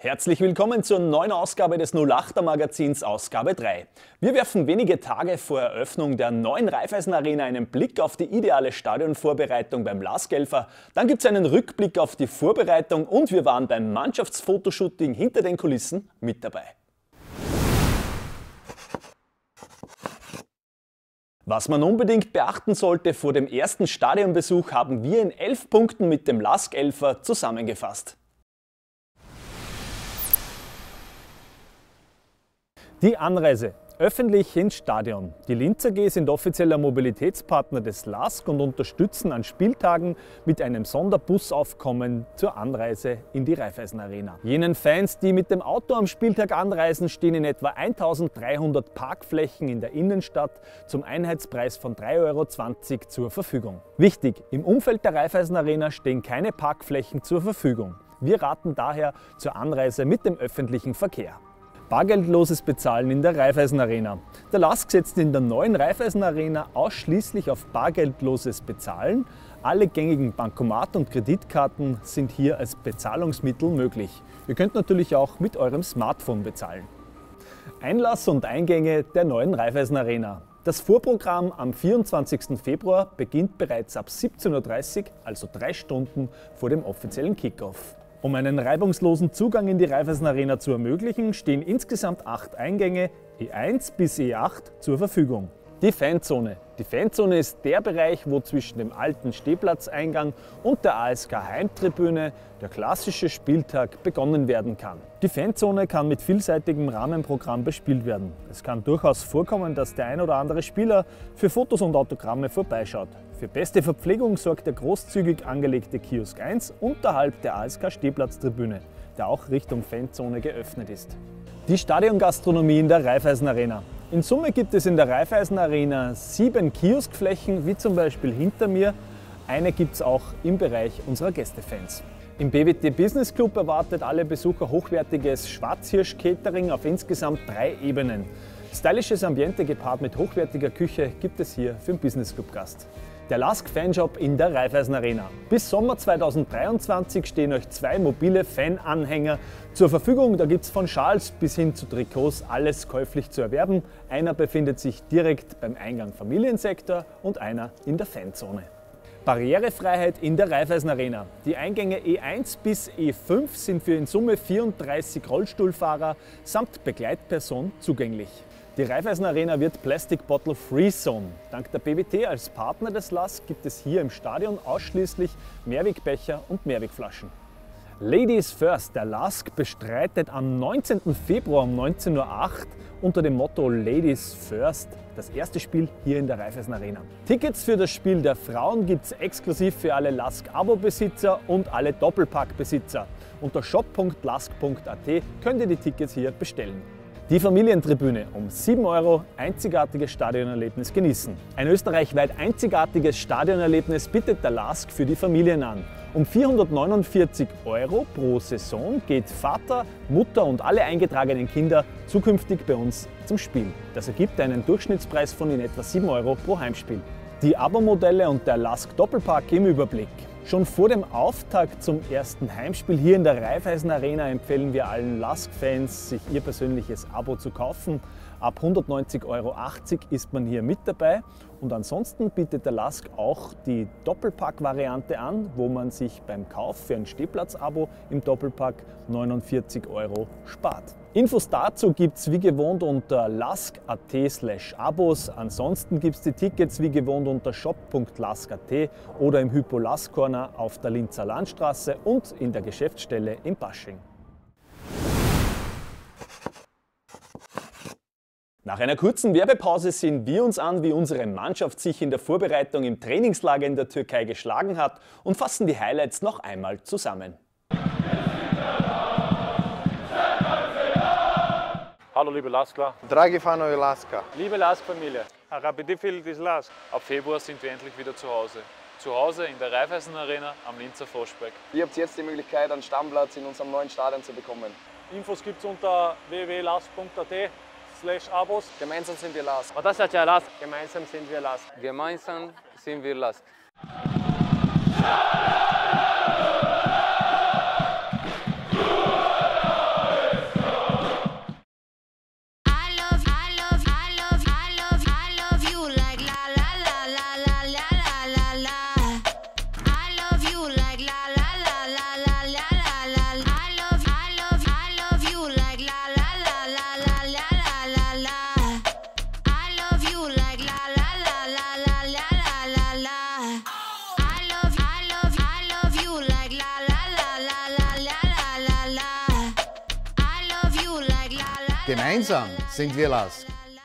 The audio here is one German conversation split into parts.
Herzlich willkommen zur neuen Ausgabe des 08er Magazins, Ausgabe 3. Wir werfen wenige Tage vor Eröffnung der neuen Raiffeisen Arena einen Blick auf die ideale Stadionvorbereitung beim LASK-Elfer. Dann gibt es einen Rückblick auf die Vorbereitung und wir waren beim Mannschaftsfotoshooting hinter den Kulissen mit dabei. Was man unbedingt beachten sollte vor dem ersten Stadionbesuch, haben wir in 11 Punkten mit dem LASK-Elfer zusammengefasst. Die Anreise. Öffentlich ins Stadion. Die Linz AG sind offizieller Mobilitätspartner des LASK und unterstützen an Spieltagen mit einem Sonderbussaufkommen zur Anreise in die Raiffeisen Arena. Jenen Fans, die mit dem Auto am Spieltag anreisen, stehen in etwa 1300 Parkflächen in der Innenstadt zum Einheitspreis von 3,20 € zur Verfügung. Wichtig, im Umfeld der Raiffeisen Arena stehen keine Parkflächen zur Verfügung. Wir raten daher zur Anreise mit dem öffentlichen Verkehr. Bargeldloses Bezahlen in der Raiffeisen Arena. Der LASK setzt in der neuen Raiffeisen Arena ausschließlich auf bargeldloses Bezahlen. Alle gängigen Bankomat- und Kreditkarten sind hier als Bezahlungsmittel möglich. Ihr könnt natürlich auch mit eurem Smartphone bezahlen. Einlass und Eingänge der neuen Raiffeisen Arena. Das Vorprogramm am 24. Februar beginnt bereits ab 17:30 Uhr, also 3 Stunden vor dem offiziellen Kickoff. Um einen reibungslosen Zugang in die Raiffeisen Arena zu ermöglichen, stehen insgesamt 8 Eingänge, E1 bis E8, zur Verfügung. Die Fanzone. Die Fanzone ist der Bereich, wo zwischen dem alten Stehplatzeingang und der ASK Heimtribüne der klassische Spieltag begonnen werden kann. Die Fanzone kann mit vielseitigem Rahmenprogramm bespielt werden. Es kann durchaus vorkommen, dass der ein oder andere Spieler für Fotos und Autogramme vorbeischaut. Für beste Verpflegung sorgt der großzügig angelegte Kiosk 1 unterhalb der ASK Stehplatztribüne, der auch Richtung Fanzone geöffnet ist. Die Stadiongastronomie in der Raiffeisen Arena. In Summe gibt es in der Raiffeisen Arena 7 Kioskflächen, wie zum Beispiel hinter mir. Eine gibt es auch im Bereich unserer Gästefans. Im BWT Business Club erwartet alle Besucher hochwertiges Schwarzhirsch-Catering auf insgesamt 3 Ebenen. Stylisches Ambiente gepaart mit hochwertiger Küche gibt es hier für den Business Club Gast. Der LASK Fanshop in der Raiffeisen Arena. Bis Sommer 2023 stehen euch 2 mobile Fananhänger zur Verfügung. Da gibt es von Schals bis hin zu Trikots alles käuflich zu erwerben. Einer befindet sich direkt beim Eingang Familiensektor und einer in der Fanzone. Barrierefreiheit in der Raiffeisen Arena. Die Eingänge E1 bis E5 sind für in Summe 34 Rollstuhlfahrer samt Begleitperson zugänglich. Die Raiffeisen Arena wird Plastic Bottle Free Zone. Dank der BWT als Partner des LASK gibt es hier im Stadion ausschließlich Mehrwegbecher und Mehrwegflaschen. Ladies First. Der LASK bestreitet am 19. Februar um 19:08 Uhr unter dem Motto Ladies First das erste Spiel hier in der Raiffeisen Arena. Tickets für das Spiel der Frauen gibt es exklusiv für alle LASK-Abo-Besitzer und alle Doppelpack-Besitzer. Unter shop.lask.at könnt ihr die Tickets hier bestellen. Die Familientribüne, um 7 € einzigartiges Stadionerlebnis genießen. Ein österreichweit einzigartiges Stadionerlebnis bietet der LASK für die Familien an. Um 449 € pro Saison geht Vater, Mutter und alle eingetragenen Kinder zukünftig bei uns zum Spiel. Das ergibt einen Durchschnittspreis von in etwa 7 € pro Heimspiel. Die Abo-Modelle und der LASK Doppelpack im Überblick. Schon vor dem Auftakt zum ersten Heimspiel hier in der Raiffeisen Arena empfehlen wir allen LASK-Fans, sich ihr persönliches Abo zu kaufen. Ab 190,80 € ist man hier mit dabei. Und ansonsten bietet der LASK auch die Doppelpack-Variante an, wo man sich beim Kauf für ein Stehplatz-Abo im Doppelpack 49 € spart. Infos dazu gibt es wie gewohnt unter lask.at/abos. Ansonsten gibt es die Tickets wie gewohnt unter shop.lask.at oder im Hypo LASK Corner auf der Linzer Landstraße und in der Geschäftsstelle in Pasching. Nach einer kurzen Werbepause sehen wir uns an, wie unsere Mannschaft sich in der Vorbereitung im Trainingslager in der Türkei geschlagen hat und fassen die Highlights noch einmal zusammen. Hallo liebe LASKler. Dragi fanovi LASK-a. Liebe LASK-Familie. Αγαπητοί des LASK. Ab Februar sind wir endlich wieder zu Hause. Zu Hause in der Raiffeisen Arena am Linzer Forschbeck. Ihr habt jetzt die Möglichkeit, einen Stammplatz in unserem neuen Stadion zu bekommen. Infos gibt es unter www.lask.at/abos. Gemeinsam sind wir LASK. Arkadaşlar LASK. Gemeinsam sind wir LASK. Gemeinsam sind wir LASK. Gemeinsam sind wir LASK.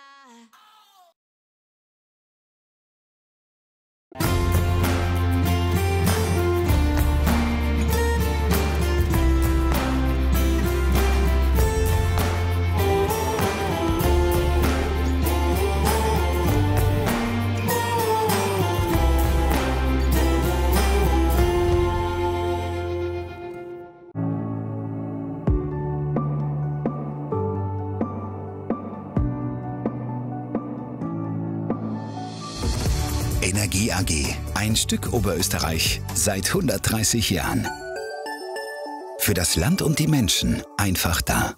Energie AG, ein Stück Oberösterreich, seit 130 Jahren. Für das Land und die Menschen einfach da.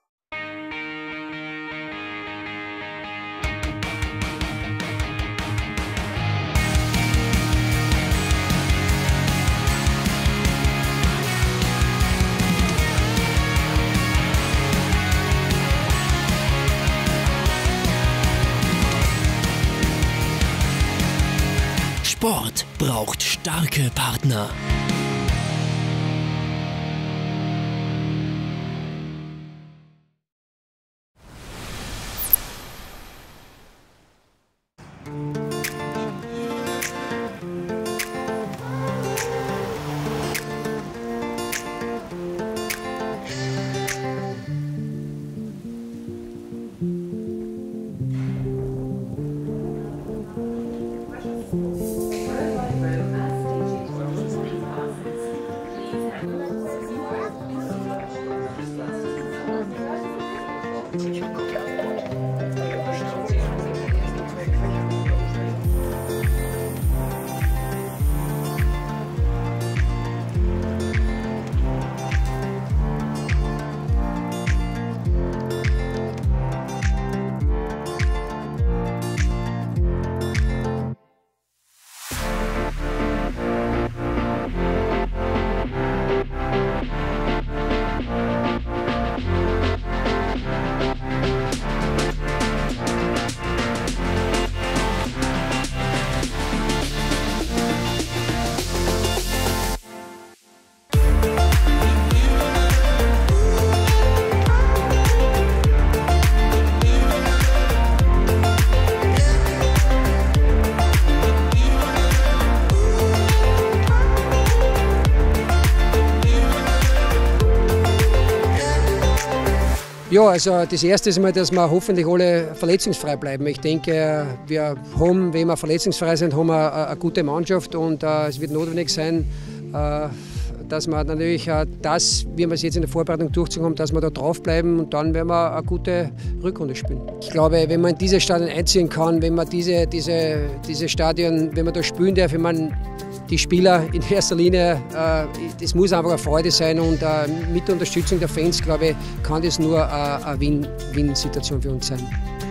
Sport braucht starke Partner. Ja, also das Erste ist mal, dass wir hoffentlich alle verletzungsfrei bleiben. Ich denke, wir haben, wenn wir verletzungsfrei sind, haben wir eine gute Mannschaft und es wird notwendig sein, dass wir natürlich das, wie wir es jetzt in der Vorbereitung durchgezogen haben, dass wir da draufbleiben und dann werden wir eine gute Rückrunde spielen. Ich glaube, wenn man in diese Stadion einziehen kann, wenn man diese Stadion, wenn man da spielen darf, wenn man die Spieler in erster Linie, das muss einfach eine Freude sein und mit der Unterstützung der Fans, glaube ich, kann das nur eine Win-Win-Situation für uns sein.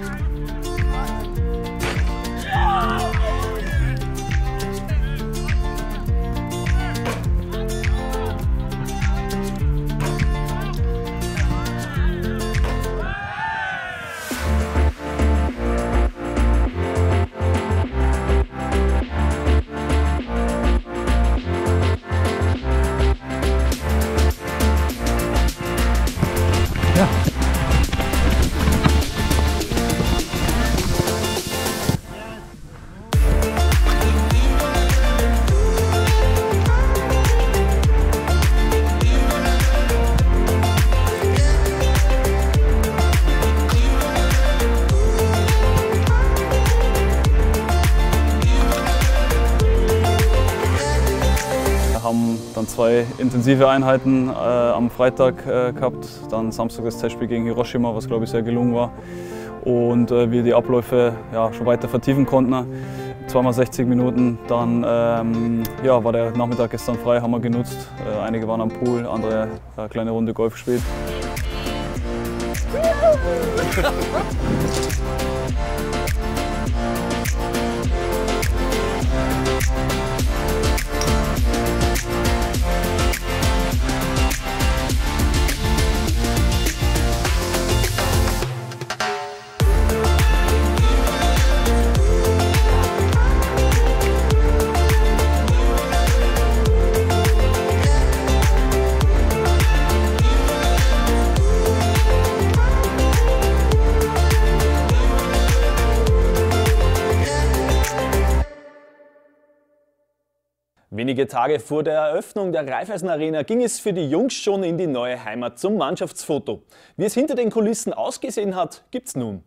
Wir haben dann 2 intensive Einheiten am Freitag gehabt, dann Samstag das Testspiel gegen Hiroshima, was glaube ich sehr gelungen war. Und wir die Abläufe schon weiter vertiefen konnten. Zweimal 60 Minuten, dann war der Nachmittag gestern frei, haben wir genutzt. Einige waren am Pool, andere eine kleine Runde Golf gespielt. Wenige Tage vor der Eröffnung der Raiffeisen Arena ging es für die Jungs schon in die neue Heimat zum Mannschaftsfoto. Wie es hinter den Kulissen ausgesehen hat, gibt's nun.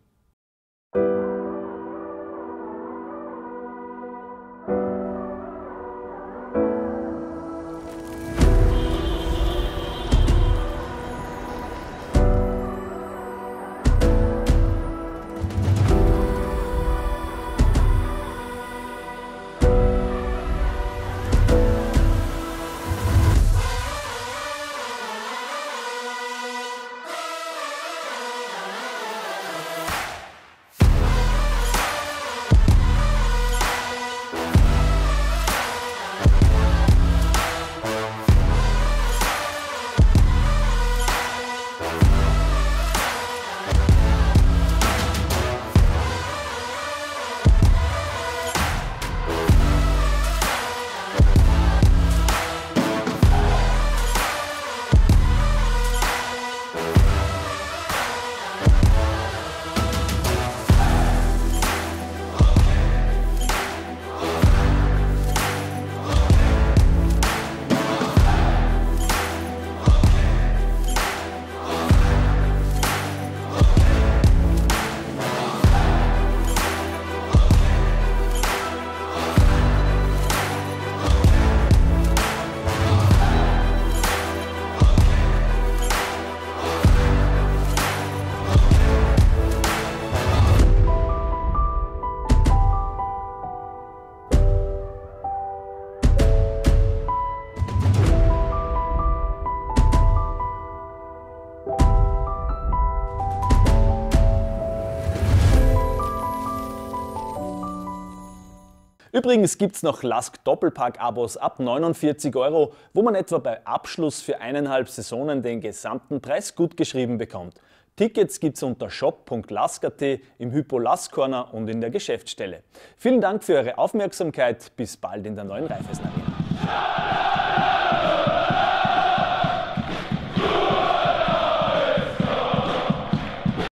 Übrigens gibt es noch LASK Doppelpark-Abos ab 49 €, wo man etwa bei Abschluss für 1,5 Saisonen den gesamten Preis gutgeschrieben bekommt. Tickets gibt es unter shop.lask.at, im Hypo Lask Corner und in der Geschäftsstelle. Vielen Dank für eure Aufmerksamkeit, bis bald in der neuen Raiffeisen Arena.